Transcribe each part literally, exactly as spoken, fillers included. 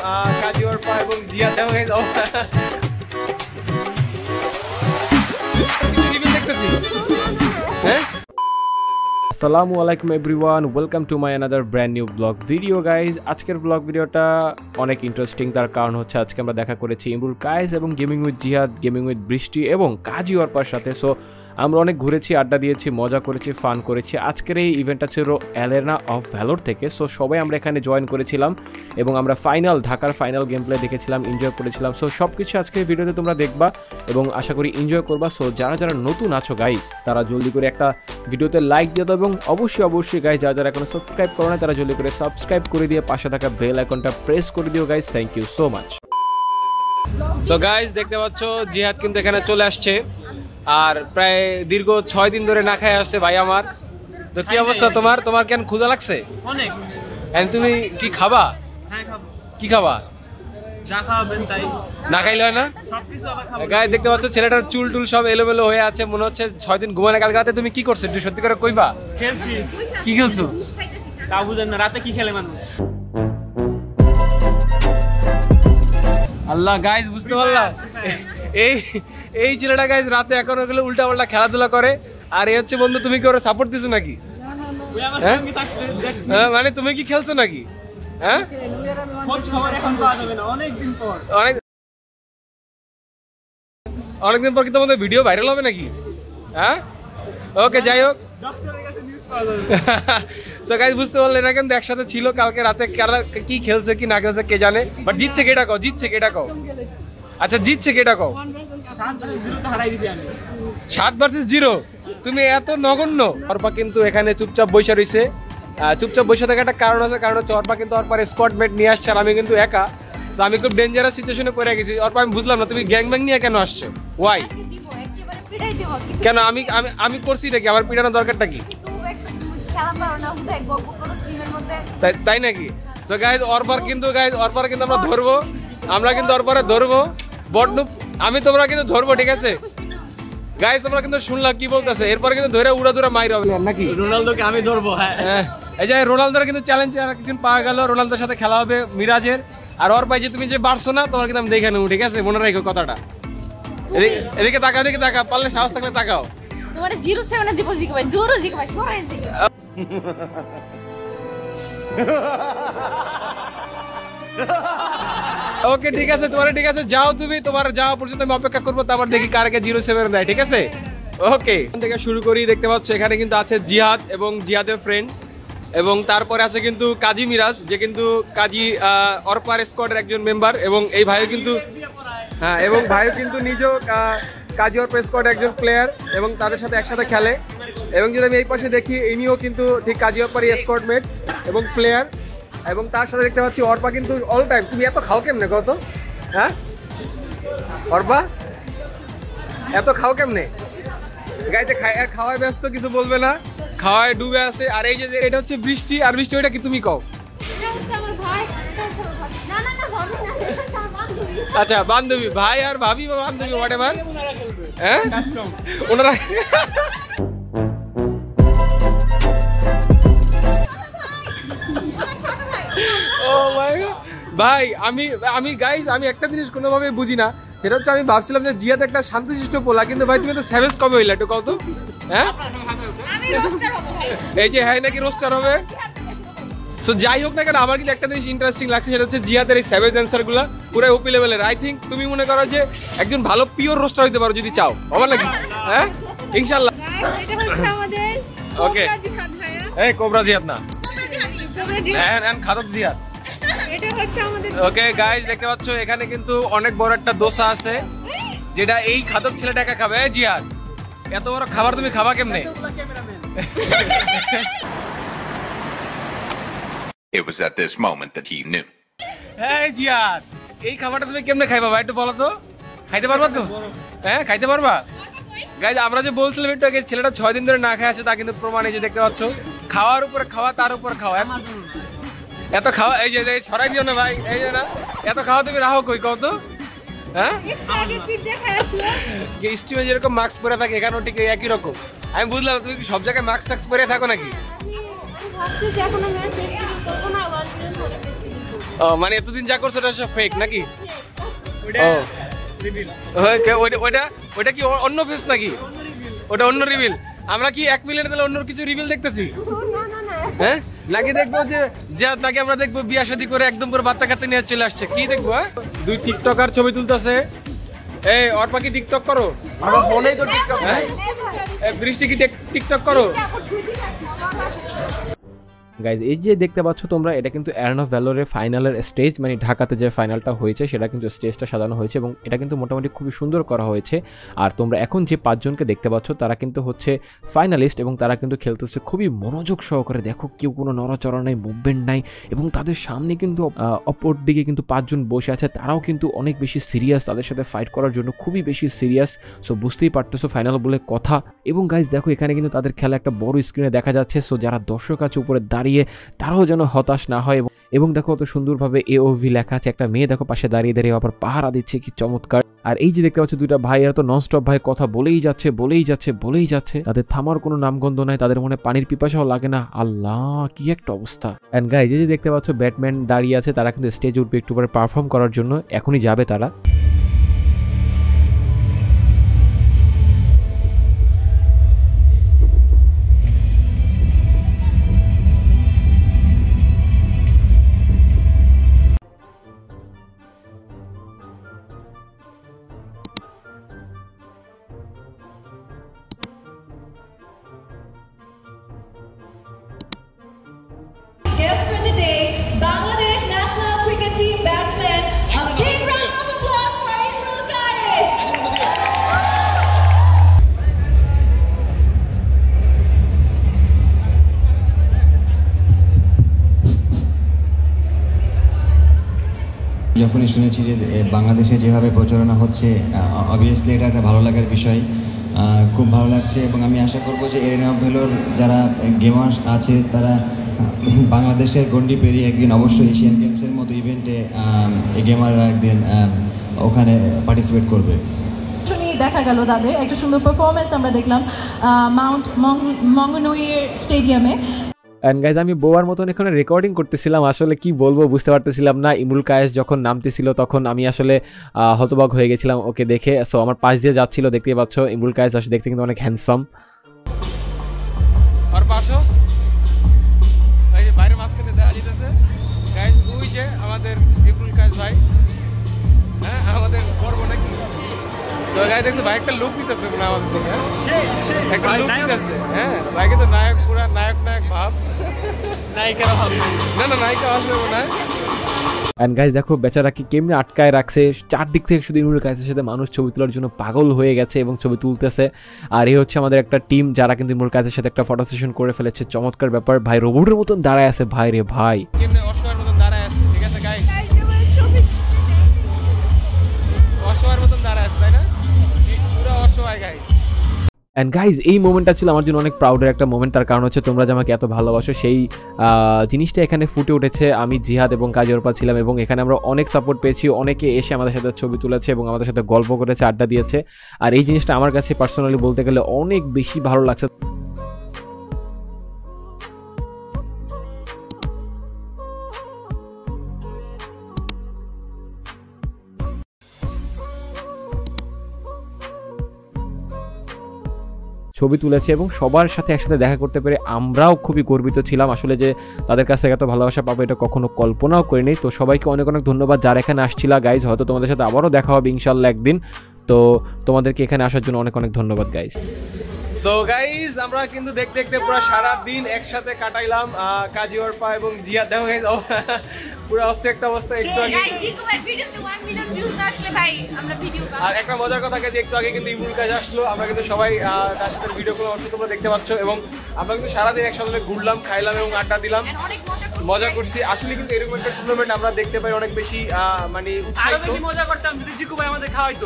কাজী অর্পা এবং জিয়া দেও দেখতেছি। হ্যাঁ, আসসালামু আলাইকুম everyone, welcome to my another brand new vlog video guys. আজকের ব্লগ ভিডিওটা অনেক ইন্টারেস্টিং, তার কারণ হচ্ছে আজকে আমরা দেখা করেছি ইমরুল কায়েস এবং gaming with Jihad, gaming with Brishti এবং কাজী অর্পার সাথে। সো আমরা অনেক ঘুরেছি, আড্ডা দিয়েছি, মজা করেছি, ফান করেছি। আজকের এই ইভেন্টটা ছিল অ্যারেনা অফ ভ্যালোর থেকে। সো সবাই আমরা এখানে জয়েন করেছিলাম এবং আমরা ফাইনাল ঢাকার ফাইনাল গেম প্লে দেখেছিলাম, এনজয় করেছিলাম। সো সব কিছু আজকের ভিডিওতে তোমরা দেখবা এবং আশা করি এনজয় করবা। সো যারা যারা নতুন আছো গাইজ, তারা জলদি করে একটা ভিডিওতে লাইক দিয়ে দাও এবং অবশ্যই অবশ্যই গাইজ যারা যারা এখনো সাবস্ক্রাইব করো না তারা জলদি করে সাবস্ক্রাইব করে দিয়ে পাশে থাকা বেল আইকনটা প্রেস করে দিও guys. Thank you so much. So guys দেখতে পাচ্ছ জিহাদ কিন্তু এখানে চলে আসছে আর প্রায় দীর্ঘ ছয় দিন ধরে না খায় আসছে ভাই আমার। তো কি অবস্থা তোমার? তোমার কেন ক্ষুধা লাগছে? অনেক। এন্ড তুমি কি খাবা? হ্যাঁ খাবো। কি খাবা? যা খাবেন তাই। না খাইলে হয় না? সবকিছু আবার খাবো। গাইস দেখতে পাচ্ছ ছেলেটার চুল টুল সব এলোমেলো হয়ে আছে, মনে হচ্ছে ছয় দিন ঘুমালে। কালকে রাতে তুমি কি করছো একটু সত্যি করে কইবা? খেলছি। কি খেলছো? তা বুঝেন না, রাতে কি খেলে মানুষ? আল্লাহ গাইস বুঝতে পারলাম, এই এই ছেলেটা গাইস রাতে এখন ওগুলো উল্টা পাল্টা খেলাধুলা করে। আর এই হচ্ছে বন্ধু, তুমি কি ওরা সাপোর্ট দিছো নাকি? মানে তুমি কি খেলছো নাকি? হ্যাঁ, খোঁজ খবর এখন পাওয়া যাবে না অনেকদিন পর। অনেক অনেকদিন পর কি তোমাদের ভিডিও ভাইরাল হবে নাকি? হ্যাঁ, ওকে যাই হোক। সো গাইস বুঝতে পারলেন না, কিন্তু একসাথে ছিল কালকে রাতে। কি খেলছে কি না খেলছে কে জানে, বাট জিতছে কেটা কও, জিতছে কেটা কও। আচ্ছা জিতছে কেটা কও। সাত ভার্সেস জিরো। তুমি এত নগণ্য। অর্পা কিন্তু এখানে চুপচাপ বসে রয়েছে। চুপচাপ বসে থাকার একটা কারণ আছে, কারণ হচ্ছে অর্পা কিন্তু অর্পার স্কোয়াড মেট নিয়ে আসছে আর আমি কিন্তু একা। তো আমি খুব ডেঞ্জারাস সিচুয়েশনে পড়ে গেছি। অর্পা আমি বুঝলাম না তুমি গ্যাং ব্যাং নিয়ে কেন আসছো? ওয়াই? কেন আমি আমি আমি করছি নাকি? আমার পিটানোর দরকারটা কি? তাই নাকি? তো গাইজ অর্পার কিন্তু গাইজ অর্পার কিন্তু আমরা ধরবো, আমরা কিন্তু অর্পারে ধরবো বডনু। আমি তোমরা কিন্তু ধরবো, ঠিক আছে গাইজ? তোমরা কিন্তু শুনলা কি বলতেছে, এরপর কিন্তু ধরে উড়া দুরা মাইর হবে নাকি? রোনালদোকে আমি ধরবো। হ্যাঁ, এই যে রোনালদোর কিন্তু চ্যালেঞ্জ একদিন পাওয়া গেল। রোনালদোর সাথে খেলা হবে মিরাজের। আর অর্পাই যে তুমি যে পারছো না, তোমার কিন্তু আমি দেখে নেবো, ঠিক আছে? মনে রাখো কথাটা। এদিকে তাকাও, এদিকে তাকাও, পারলে সাহস থাকলে তাকাও। তোমার জিরো সেভেন দিব জিকে ভাই, দূরও জিকে ভাই, সরাই দিকে। ওকে ঠিক আছে, তোমার ঠিক আছে, যাও তুমি, তোমার যাওয়া পর্যন্ত আমি অপেক্ষা করবো, তারপর দেখি কার আগে জিরো সেভেন দেয়, ঠিক আছে? ওকে, এখান থেকে শুরু করি। দেখতে পাচ্ছ এখানে কিন্তু আছে জিহাদ এবং জিহাদের ফ্রেন্ড, এবং তারপরে আছে কিন্তু কাজী মিরাজ, যে কিন্তু কাজী অর্পার স্কোয়াডের একজন মেম্বার। এবং এই ভাইও কিন্তু হ্যাঁ এবং ভাইও কিন্তু নিজেও কাজী অর্পার স্কোয়াডের একজন প্লেয়ার এবং তাদের সাথে একসাথে খেলে। এবং যদি আমি এই পাশে দেখি, ইনিও কিন্তু ঠিক কাজী অর্পার স্কোয়াড মেট এবং প্লেয়ার। এবং তার সাথে দেখতে পাচ্ছি অর্পা কিন্তু অল টাইম। তুমি এত খাও কেমনে কত? হ্যাঁ অর্পা, এত খাও কেমনে? গাইতে খাওয়ায় ব্যস্ত, কিছু বলবে না, খাওয়ায় ডুবে আছে। আর এই যে এটা হচ্ছে বৃষ্টি, আর বৃষ্টি ওইটা কি তুমি কও? আচ্ছা বান্ধবী, ভাই আর ভাবি বা বান্ধবী হোয়াট এভার। হ্যাঁ ওনারা ও মাই গড ভাই, আমি আমি গাইস আমি একটা জিনিস কোনোভাবে বুঝি না, সেটা হচ্ছে আমি ভাবছিলাম যে জিয়াদ একটা শান্তশিষ্ট পোলা, কিন্তু ভাই তুমি তো সেভেজ কবে হইলা একটু কও তো? হ্যাঁ এই যে হ্যাঁ নাকি রোস্টার হবে? সো যাই হোক না কেন, আমার কিন্তু একটা জিনিস ইন্টারেস্টিং লাগছে, সেটা হচ্ছে জিয়াদের এই সেভেজ অ্যান্সার গুলা পুরো ওপি লেভেলের। আই থিঙ্ক তুমি মনে করো যে একজন ভালো পিওর রোস্টার হইতে পারো যদি চাও, আমার নাকি? হ্যাঁ ইনশাআল্লাহ। ওকে, এই কোবরা জিয়াদ না, খাদক জিয়াদ। ওকে গাইজ দেখতে পাচ্ছ এখানে কিন্তু অনেক বড় একটা দোসা আছে, যেটা এই খাদক ছেলেটা একা খাবে। জিয়াদ, এত বড় খাবার তুমি খাবা কেমনে? It was at this moment that he knew. হ্যাঁ জিয়াদ, এই খাবারটা তুমি কেমনে খাইবা ভাই একটু বলো তো? খাইতে পারবা তো? হ্যাঁ খাইতে পারবা? গাইজ আমরা যে বলছিলাম একটু আগে ছেলেটা ছয় দিন ধরে না খেয়ে আছে, তা কিন্তু প্রমাণ এই যে দেখতে পাচ্ছ, খাওয়ার উপরে খাওয়া, তার উপর খাওয়া। এত খাওয়া, এই যে ছড়াই দিও না ভাই, এই যে না এত খাওয়া তুমি রাখো কই কও তো? হ্যাঁ স্ট্রিমে যেরকম মাস্ক পরে থাকে এখানেও ঠিক একই রকম। আমি বুঝলাম তুমি কি সব জায়গায় মাস্ক টাস্ক পরে থাকো নাকি? ও মানে এতদিন যা করছো এটা সব ফেক নাকি? ওটা রিভিল। ওইটা ওইটা ওইটা কি অন্য ফেস নাকি? ওটা অন্য রিভিল। আমরা কি এক মিনিট দিলে অন্য কিছু রিভিল দেখতেছি? হ্যাঁ নাকি দেখবো যে যা নাকি আমরা দেখবো বিয়া শাদী করে একদম করে বাচ্চা কাচ্চা নিয়ে চলে আসছে, কি দেখবো? হ্যাঁ দুই টিকটকার ছবি তুলতেছে। এই ওর পাখি টিকটক করো, আমার ফোনেই তো টিকটক। হ্যাঁ বৃষ্টি কি টিকটক করো? গাইজ এই যে দেখতে পাচ্ছ তোমরা, এটা কিন্তু অ্যারেনা অফ ভ্যালোরের ফাইনালের স্টেজ, মানে ঢাকাতে যে ফাইনালটা হয়েছে সেটা কিন্তু স্টেজটা সাজানো হয়েছে এবং এটা কিন্তু মোটামুটি খুবই সুন্দর করা হয়েছে। আর তোমরা এখন যে পাঁচজনকে দেখতে পাচ্ছ তারা কিন্তু হচ্ছে ফাইনালিস্ট এবং তারা কিন্তু খেলতেছে খুবই মনোযোগ সহকারে। দেখো কেউ কোনো নড়াচড়া নাই, মুভমেন্ট নাই এবং তাদের সামনে কিন্তু অপর দিকে কিন্তু পাঁচজন বসে আছে, তারাও কিন্তু অনেক বেশি সিরিয়াস, তাদের সাথে ফাইট করার জন্য খুবই বেশি সিরিয়াস। সো বুঝতেই পারতেছো ফাইনাল বলে কথা। এবং গাইজ দেখো এখানে কিন্তু তাদের খেলা একটা বড় স্ক্রিনে দেখা যাচ্ছে। সো যারা দর্শক আছে উপরে দাঁড়িয়ে তারাও যেন হতাশ না হয়। এবং দেখো অত সুন্দরভাবে এওভি লেখা আছে, একটা মেয়ে দেখো পাশে দাঁড়িয়ে দাঁড়িয়ে আবার পাহারা দিচ্ছে, কি চমৎকার। আর এই যে দেখতে পাচ্ছ দুইটা ভাই, এরা তো ননস্টপ ভাই কথা বলেই যাচ্ছে বলেই যাচ্ছে বলেই যাচ্ছে, তাদের থামার কোনো নামগন্ধ নাই, তাদের মনে পানির পিপাসাও লাগে না। আল্লাহ কি একটা অবস্থা। এন্ড গাইজ এই যে দেখতে পাচ্ছ ব্যাটম্যান দাঁড়িয়ে আছে, তারা কিন্তু স্টেজে উঠবে একটু পরে পারফর্ম করার জন্য, এখনই যাবে তারা। Guest for the day, Bangladesh national cricket team batsman. A big round of applause for Imrul Kayes. যখনই শুনেছি যে বাংলাদেশে যেভাবে প্রচারণা হচ্ছে, অবভিয়াসলি এটা একটা ভালো লাগার বিষয়, খুব ভালো লাগছে। এবং আমি আশা করব যে এরেনা অফ ভ্যালোর যারা গেমার আছে তারা বাংলাদেশের গন্ডি পেরিয়ে একদিন অবশ্যই এশিয়ান গেমসের মতো ইভেন্টে এই গেমাররা একদিন ওখানে পার্টিসিপেট করবে। দেখা গেল তাদের একটা সুন্দর পারফরমেন্স আমরা দেখলাম মাউন্ট মঙ্গনোইয়ের স্টেডিয়ামে। এন্ড গাইজ আমি বোয়ার মতন এখানে রেকর্ডিং করতেছিলাম, আসলে কি বলবো বুঝতে পারতেছিলাম না। ইমরুল কায়েস যখন নামতেছিল তখন আমি আসলে হতবাক হয়ে গেছিলাম ওকে দেখে। সো আমার পাশ দিয়ে যাচ্ছিল, দেখতেই পাচ্ছ ইমরুল কায়েস আসলে দেখতে কিন্তু অনেক হ্যান্ডসাম। আর পাশো এই যে বাইরে মাঝখানে দেখা যাচ্ছে গাইজ, ওই যে আমাদের ইমরুল কায়েস ভাই, হ্যাঁ আমাদের গর্ব নাকি। তো গাইজ দেখতে ভাই একটা লুক দিতেছে মনে আমাদের দিকে, সেই সেই একটা লুক দিতেছে। হ্যাঁ ভাইকে তো নায়ক, পুরা নায়ক নায়ক ভাব, নায়িকার ভাব না, না নায়িকা আসবে মনে হয়। অ্যান্ড গাইজ দেখো বেচারা কি কেমনে আটকায় রাখছে, চারদিক থেকে শুধু ইমরুল কায়েসের সাথে মানুষ ছবি তোলার জন্য পাগল হয়ে গেছে এবং ছবি তুলতেছে। আর এই হচ্ছে আমাদের একটা টিম যারা কিন্তু ইমরুল কায়েসের সাথে একটা ফটো সেশন করে ফেলেছে, চমৎকার ব্যাপার। ভাই রোবটের মতন দাঁড়ায় আছে ভাই রে ভাই, কেমনে অসহায়ের মতন দাঁড়ায় আছে। ঠিক আছে গাইজ, অসহায়ের মতন দাঁড়ায় আছে তাই না, পুরো অসহায় গাইজ। অ্যান্ড গাইজ এই মোমেন্টটা ছিল আমার জন্য অনেক প্রাউডের একটা মোমেন্ট, তার কারণ হচ্ছে তোমরা যে আমাকে এত ভালোবাসো সেই জিনিসটা এখানে ফুটে উঠেছে। আমি জিহাদ এবং কাজী অর্পা ছিলাম এবং এখানে আমরা অনেক সাপোর্ট পেয়েছি, অনেকে এসে আমাদের সাথে ছবি তুলেছে এবং আমাদের সাথে গল্প করেছে, আড্ডা দিয়েছে। আর এই জিনিসটা আমার কাছে পার্সোনালি বলতে গেলে অনেক বেশি ভালো লাগছে। ছবি তুলেছে এবং সবার সাথে একসাথে দেখা করতে পেরে আমরাও খুবই গর্বিত ছিলাম। আসলে যে তাদের কাছ থেকে এত ভালোবাসা পাবো এটা কখনো কল্পনাও করিনি। তো সবাইকে অনেক অনেক ধন্যবাদ যারা এখানে আসছিলা গাইজ, হয়তো তোমাদের সাথে আবারও দেখা হবে ইনশাল্লাহ একদিন। তো তোমাদেরকে এখানে আসার জন্য অনেক অনেক ধন্যবাদ গাইজ। সো গাইজ আমরা কিন্তু দেখতে দেখতে পুরো সারা দিন একসাথে কাটাইলাম, কাজী অর্পা এবং জিয়া। দেখো গাইজ পুরো অস্থির একটা অবস্থা। একটু আগে আর একটা মজার কথা যে একটু আগে কিন্তু ইমরুল কায়েস আসলো, আমরা কিন্তু সবাই তার সাথে ভিডিও করে অবশ্যই তোমরা দেখতে পাচ্ছ। এবং আমরা কিন্তু সারাদিন একসাথে ঘুরলাম, খাইলাম এবং আড্ডা দিলাম, মজা করছি। আসলে কিন্তু এরকম একটা টুর্নামেন্ট আমরা দেখতে পাই অনেক বেশি মানে উৎসাহিত, বেশি মজা করতাম যদি জিকু ভাই আমাদের খাওয়াইতো।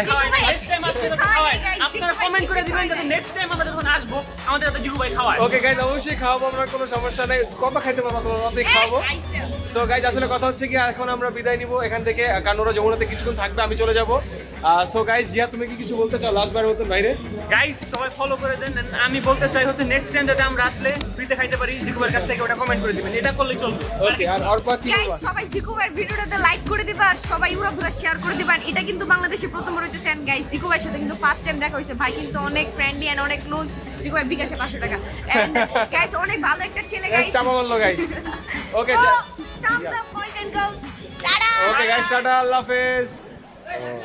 আপনারা কমেন্ট করে দিবেন যাতে নেক্সট টাইম আমরা যখন আসবো আমাদের যাতে জিকু ভাই খাওয়ায়। ওকে গাইজ অবশ্যই খাওয়াবো আমরা, কোনো সমস্যা নেই, কত খাইতে পারবো তোমাদের খাওয়াবো। সো গাইজ আসলে কথা হচ্ছে কি এখন আমরা বিদায় নিব এখান থেকে, কারণ ওরা যমুনাতে কিছুক্ষণ থাকবে, আমি চলে যাবো। সো গাইজ জিয়া তুমি কি কিছু বলতে চাও লাস্টবারের মতন বাইরে? গাইজ সবাই ফলো করে দেন। আমি বলতে চাই হচ্ছে নেক্সট টাইম যাতে আমরা আসলে ফ্রিতে খাইতে পারি জিকু ভাইয়ের কাছ থেকে, ওটা কমেন্ট করে দিবেন। এটা বললেই চলবে। ওকে আর অর্পা কি গাইস বলবা? সবাই জিকো ভাইয়ের ভিডিওটাতে লাইক করে দিবা আর সবাই উড়া ধরে শেয়ার করে দিবেন। এটা কিন্তু বাংলাদেশে প্রথম হইতেছে এন্ড গাইস জিকো ভাইয়ের সাথে কিন্তু ফার্স্ট টাইম দেখা হইছে। ভাই কিন্তু অনেক ফ্রেন্ডলি এন্ড অনেক ক্লোজ। জিকো ভাই বিকাশে পাঁচশো টাকা এন্ড গাইস অনেক ভালো একটা ছেলে গাইস। চাপা বললো guys. Okay thumbs up boys and girls. Tata. Okay guys tata আল্লাহ হাফেজ।